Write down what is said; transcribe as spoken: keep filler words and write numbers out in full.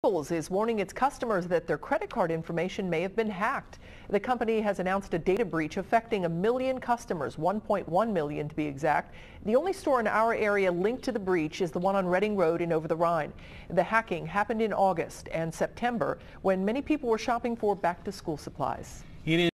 Staples is warning its customers that their credit card information may have been hacked. The company has announced a data breach affecting a million customers, one point one million to be exact. The only store in our area linked to the breach is the one on Reading Road in Over the Rhine. The hacking happened in August and September when many people were shopping for back-to-school supplies. It is